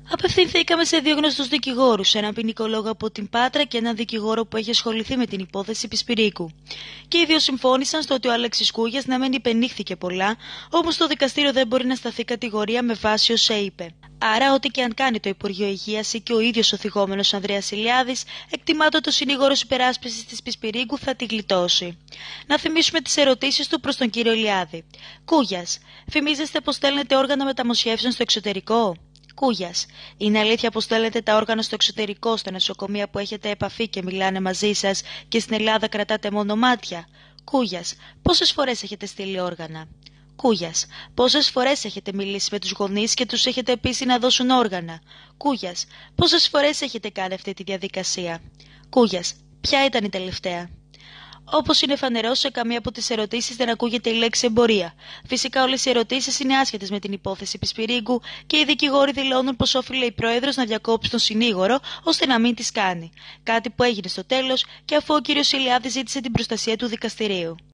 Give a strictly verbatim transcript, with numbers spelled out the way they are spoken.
Απευθυνθήκαμε σε δύο γνωστούς δικηγόρους, έναν ποινικολόγο από την Πάτρα και έναν δικηγόρο που έχει ασχοληθεί με την υπόθεση Πισπυρίκου. Και οι δύο συμφώνησαν στο ότι ο Αλέξης Κούγιας να μην υπενήχθηκε πολλά, όμως το δικαστήριο δεν μπορεί να σταθεί κατηγορία με βάση όσα είπε. Άρα, ό,τι και αν κάνει το Υπουργείο Υγείας ή και ο ίδιος ο θυγόμενος Ανδρέας Ηλιάδης, εκτιμάται ότι ο συνήγορος υπεράσπισης της Πισπυρίκου θα τη γλιτώσει. Να θυμίσουμε τις ερωτήσεις του προς τον κύριο Ηλιάδη. Κούγιας, φημίζεστε πως στέλνετε όργανα μεταμοσχεύσεων στο εξωτερικό? Κούγιας, είναι αλήθεια πως στέλνετε τα όργανα στο εξωτερικό, στα νοσοκομεία που έχετε επαφή και μιλάνε μαζί σας και στην Ελλάδα κρατάτε μόνο μάτια? Κούγιας, πόσες φορές έχετε στείλει όργανα? Κούγιας, πόσες φορές έχετε μιλήσει με τους γονείς και τους έχετε πείσει να δώσουν όργανα? Κούγιας, πόσες φορές έχετε κάνει αυτή τη διαδικασία? Κούγιας, ποια ήταν η τελευταία? Όπως είναι φανερό, σε καμία από τις ερωτήσεις δεν ακούγεται η λέξη εμπορία. Φυσικά, όλες οι ερωτήσεις είναι άσχετες με την υπόθεση Πισπυρίγκου και οι δικηγόροι δηλώνουν πως όφιλε η πρόεδρος να διακόψει τον συνήγορο ώστε να μην τις κάνει. Κάτι που έγινε στο τέλος και αφού ο κύριος Ηλιάδης ζήτησε την προστασία του δικαστηρίου.